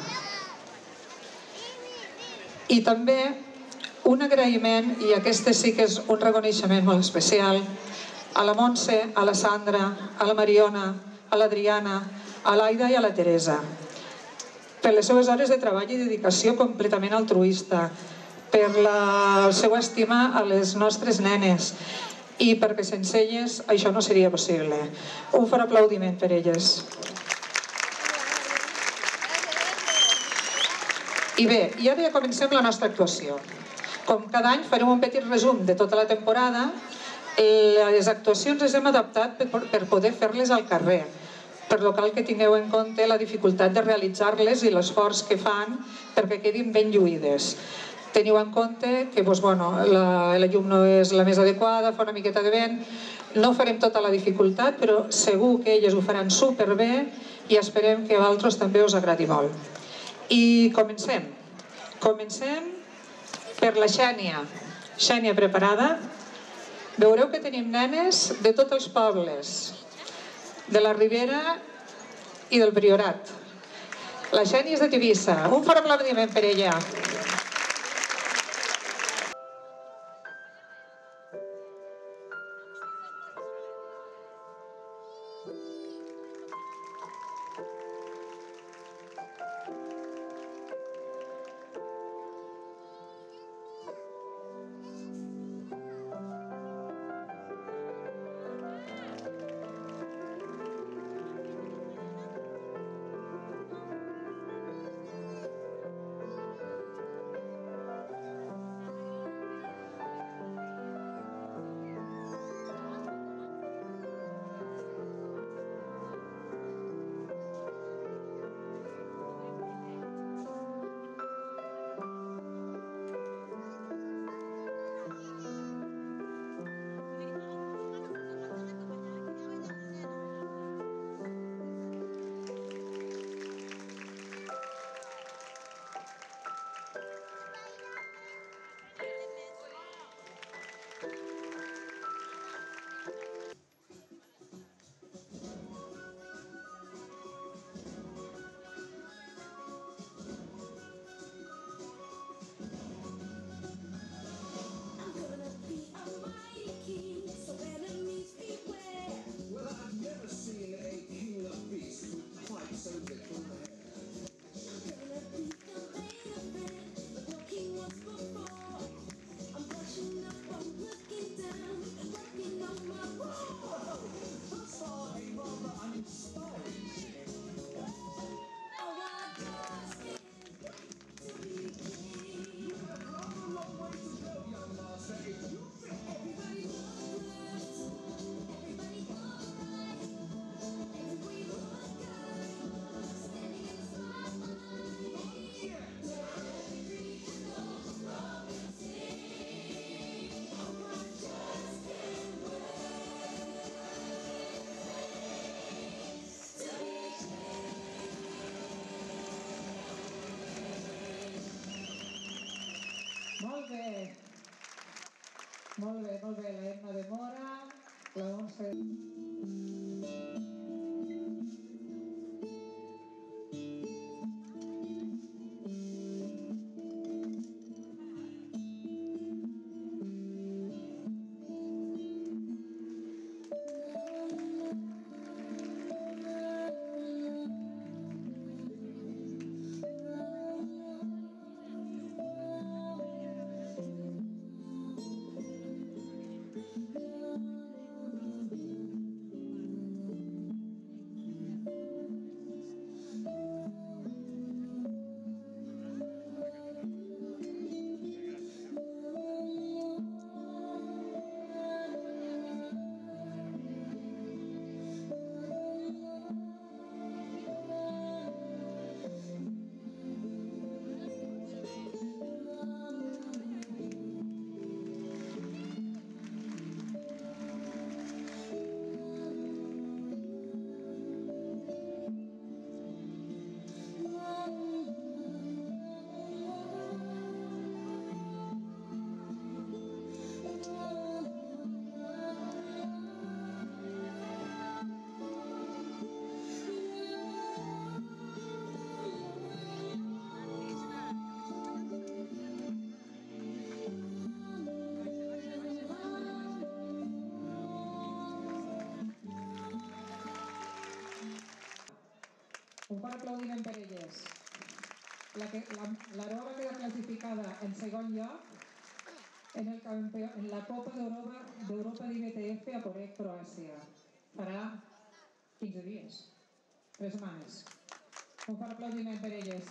I també un agraïment, i aquest sí que és un reconeixement molt especial, a la Montse, a la Sandra, a la Mariona, a l'Adriana, a l'Aida i a la Teresa, per les seves hores de treball i dedicació completament altruista, per la seva estima a les nostres nenes i perquè sense elles això no seria possible. Un fort aplaudiment per elles. I bé, i ara ja comencem la nostra actuació. Com cada any farem un petit resum de tota la temporada. Les actuacions les hem adaptat per poder fer-les al carrer, per lo cal que tingueu en compte la dificultat de realitzar-les i l'esforç que fan perquè quedin ben lluïdes. Teniu en compte que la llum no és la més adequada, fa una miqueta de vent, no farem tota la dificultat, però segur que elles ho faran superbé i esperem que a vosaltres també us agradi molt. I comencem. Comencem per la Xènia. Xènia, preparada? Veureu que tenim nenes de tots els pobles, de la Ribera i del Priorat. La Xènia és de Tivissa. Un fort aplaudiment per ella. Molt bé, la Emma de Mora, la Montse... Un fort aplaudiment per elles. L'Aroa queda classificada en segon lloc en la Copa d'Europa d'IBTF a Porec, Croàcia. Farà 15 dies, 3 setmanes. Un fort aplaudiment per elles.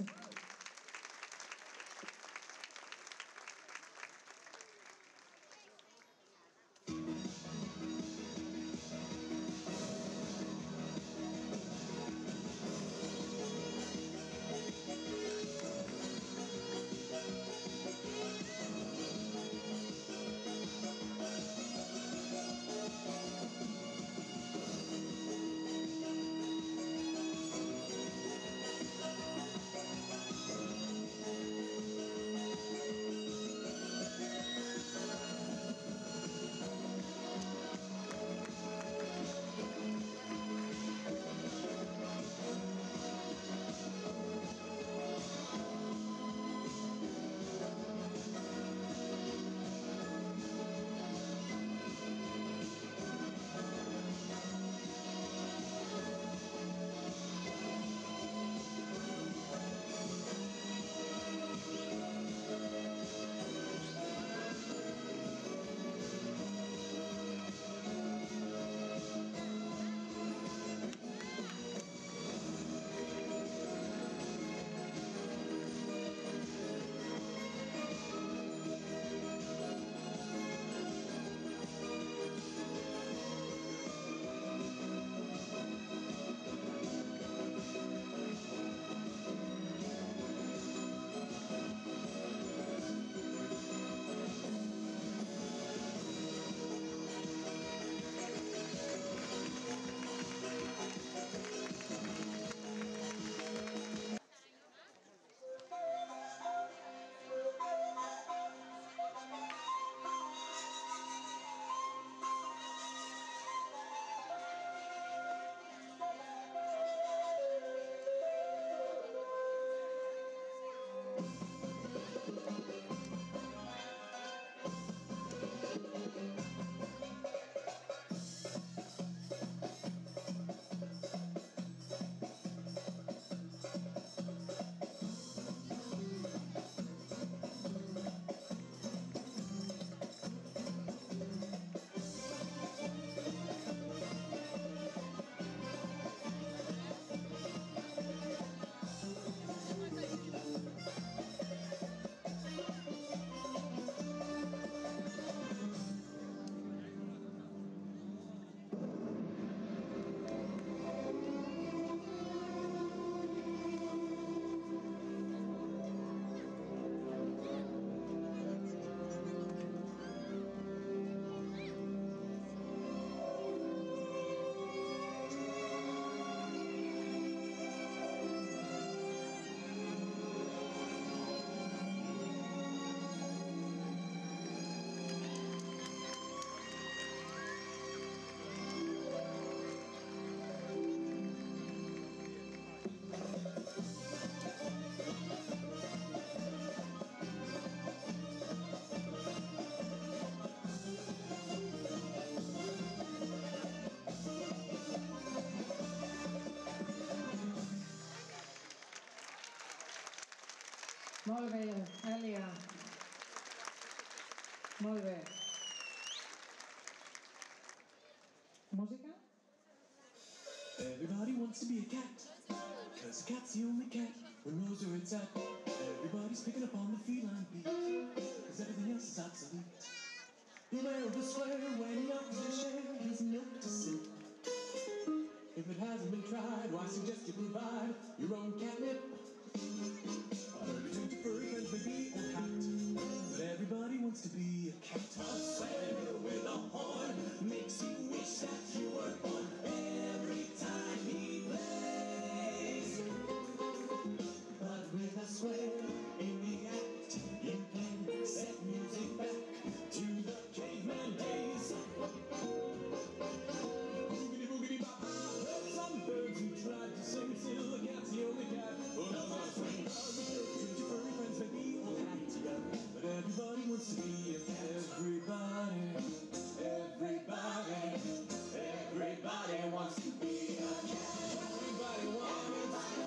Molt bé, Èlia. Molt bé. Música? Everybody wants to be a cat, cause a cat's the only cat who knows where it's at. Everybody's picking up on the feline beat, cause everything else is obsolete. You may overswear when he offers to share his milk to sip. If it hasn't been tried, why suggest you provide your own catnip? I heard you think your furry friends may be a hat, but everybody wants to be a cat. A sweater with a horn makes you wish that you were born every time he plays. But with a swear in the act, you can set music back to the caveman days. Boogity boogity bop. I heard some birds who tried to sing till the cat's the only cat who knows how to swing. Your furry friends may be all happy together, but everybody wants to be a cat. Everybody wants to be a cat. Everybody wants to be a cat.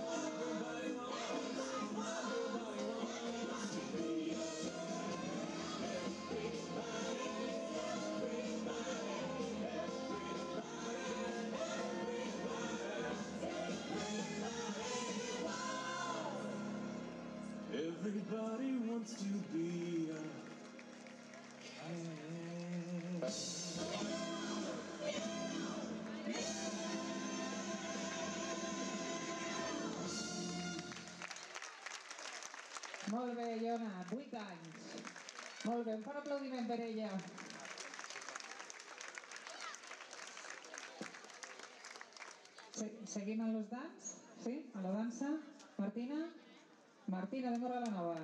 Everybody wants to be a cat. Molt bé, Iona, 8 anys. Molt bé, un fort aplaudiment per ella. Seguim amb los dans? Sí? A la dansa? Martina? Martina, de Mora la Nova.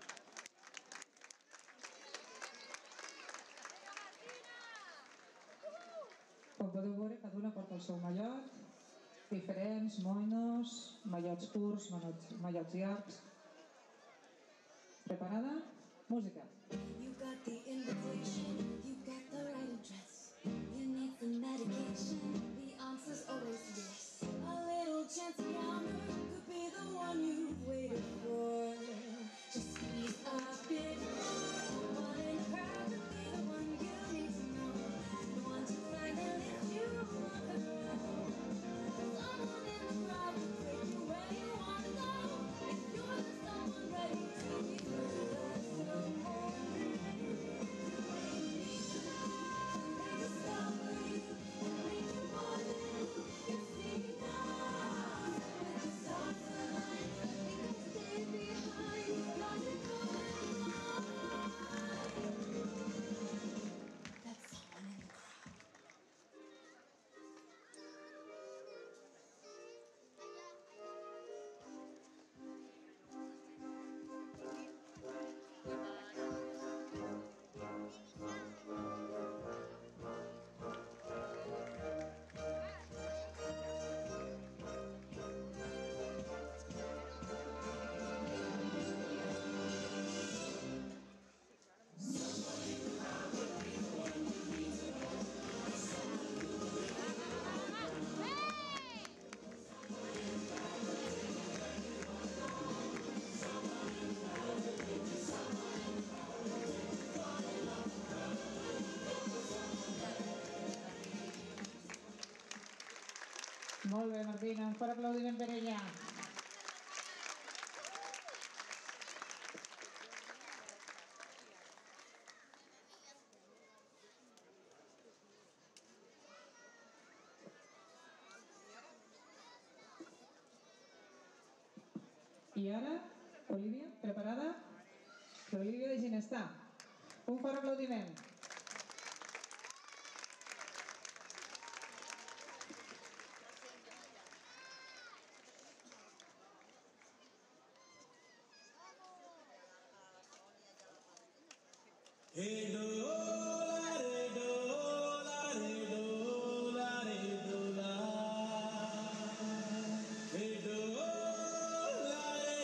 Com podeu veure, cada una porta el seu mallot, diferents, moinos, mallots curts, mallots llargs. Preparada? Música. You got the invitation, you got the right address. You need some medication, the answer's always yes. A little chance encounter could be the one you've waited for. Just squeeze a bit more. One in the crowd could be the one you need to know. The one to find and lift you on the road. Someone in the crowd will take you where you want to go. If you're the someone ready to be further, so discover you, make you more than you see now. With the stars align, we can stay behind, not to go and that's someone in the crowd. Molt bé, Martina, un fort aplaudiment per ella. I ara, Olivia, preparada? L'Olivia de Ginestar. Un fort aplaudiment. Hey do la re do la re do la re do la. Hey do la re.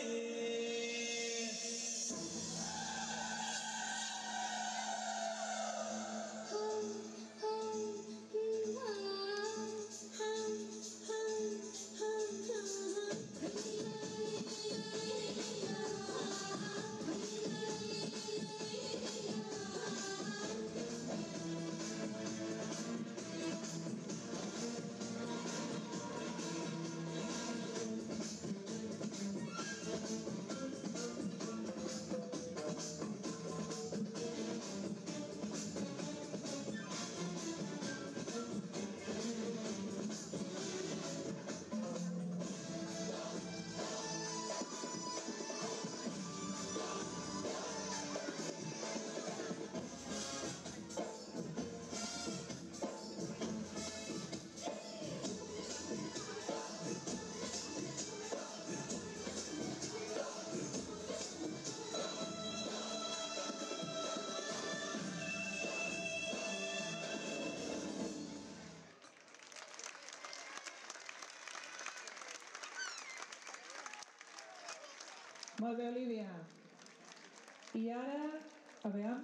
Molt bé, Olivia. I ara, a veure...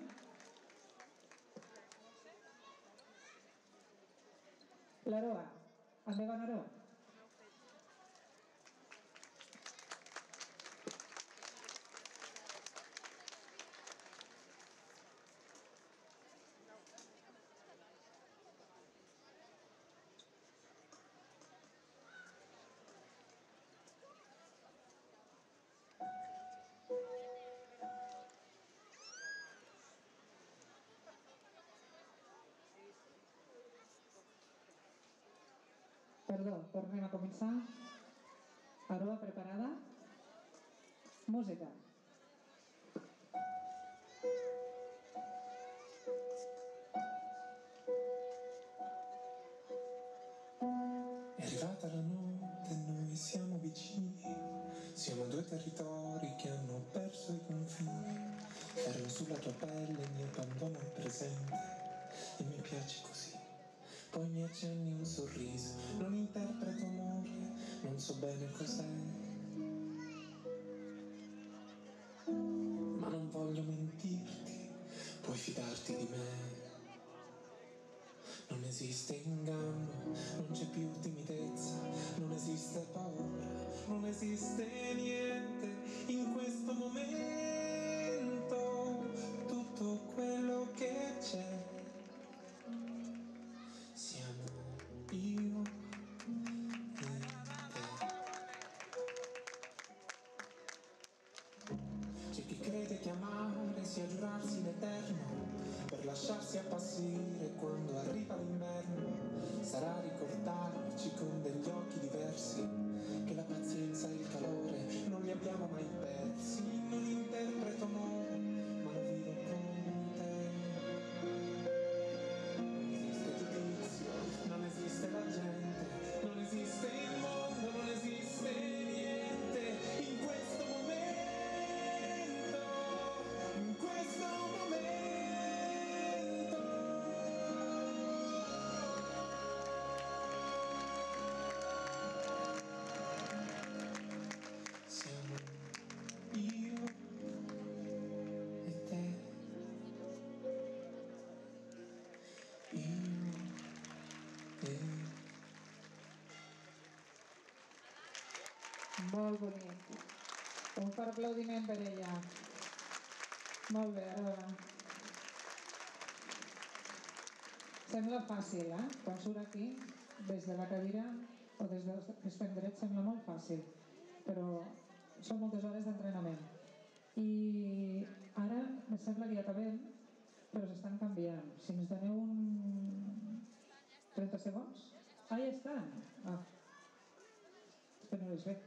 L'Aroa. Endavant, Aroa. Perdó, tornem a començar. Aroa, preparada? Música. È arrivata la notte e noi siamo vicini, siamo due territori che hanno perso i confini, fermo sulla tua pelle mi abbandono il presente e mi piaci così, poi mi accenni un sorriso, non interpreto amore, non so bene cos'è, ma non voglio mentirti, puoi fidarti di me. Non esiste inganno, non c'è più timidezza, non esiste paura, non esiste niente in questo momento. Tutto quello che c'è siamo io e te. C'è chi crede che amare sia giurarsi in eterno, per lasciarsi appassire quando arriva l'inverno. Sarà ricordarci con degli occhi diversi che la pazienza e il calore non li abbiamo mai persi. Non interpreto amore, ma lo vivo con te. Non esiste giudizio, non esiste la gente, non esiste il mondo, non esiste niente in questo momento, in questo momento. Siamo io e te, io e Molt bonic. Un fort aplaudiment per ella. Molt bé, Aroa. Sembla fàcil, eh? Quan surt aquí, des de la cadira o des de l'estem dret, sembla molt fàcil. Però són moltes hores d'entrenament. I ara em sembla que ja acabem, però s'estan canviant. Si ens doneu un 30 segons? Ah, ja estan. Ah. És que no les veig.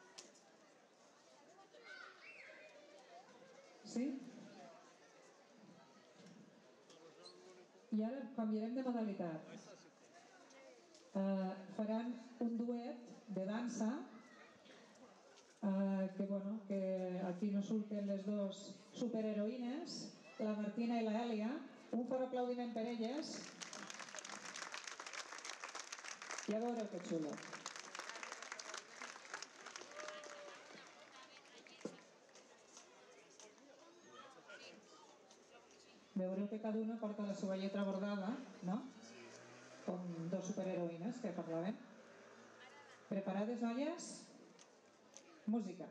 Sí? I ara canviarem de modalitat. Faran un duet de dansa que aquí no surten les dues superheroïnes, la Martina i la Èlia. Un fort aplaudiment per elles. Ja veureu que xulo. Veureu que cada una porta la seva lletra bordada, no? Com dos superheroïnes que parlàvem. Preparades, noies? Música.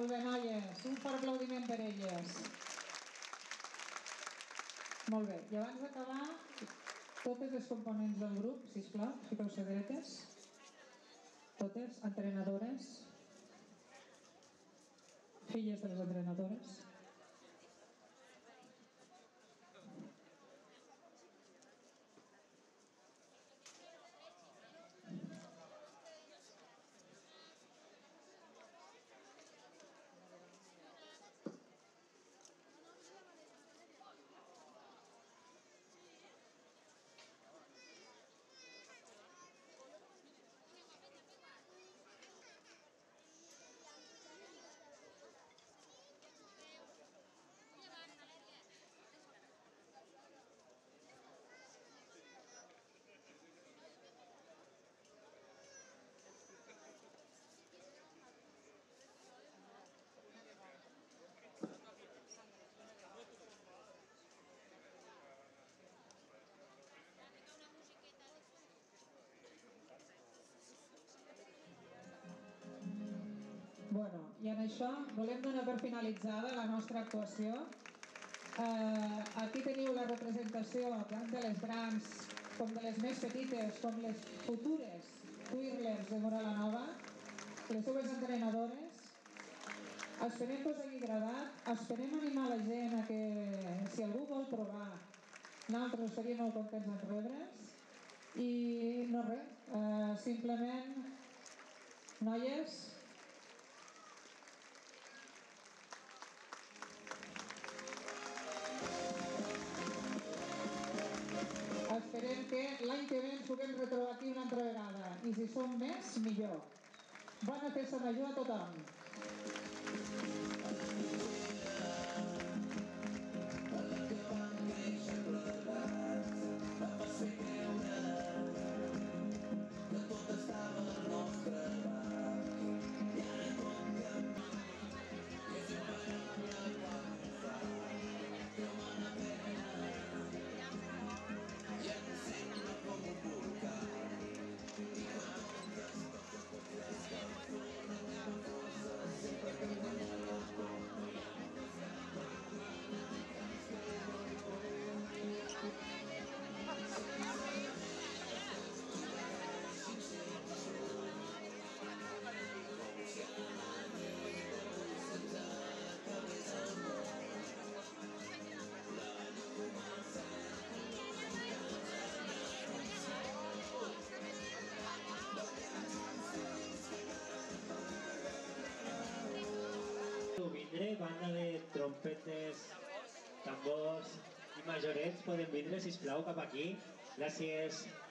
Molt bé, noies. Un fort aplaudiment per elles. Molt bé. I abans d'acabar, totes les components del grup, sisplau, fiqueu-se dretes. Totes, entrenadores. Filles de les entrenadores. Bueno, i en això volem donar per finalitzada la nostra actuació. Aquí teniu la representació tant de les grans com de les més petites, com les futures twirlers de Móra la Nova, les seves entrenadores. Esperem que us hagi agradat, esperem animar la gent a que si algú vol provar, nosaltres estaríem molt contents en rebre's. I no res, simplement, noies, esperem que l'any que ve ens puguem retrobar aquí una altra vegada. I si som més, millor. Bona festa major a tothom. Vindre, banda de trompetes, tambors i majorets, poden vindre, sisplau, cap aquí. Gràcies.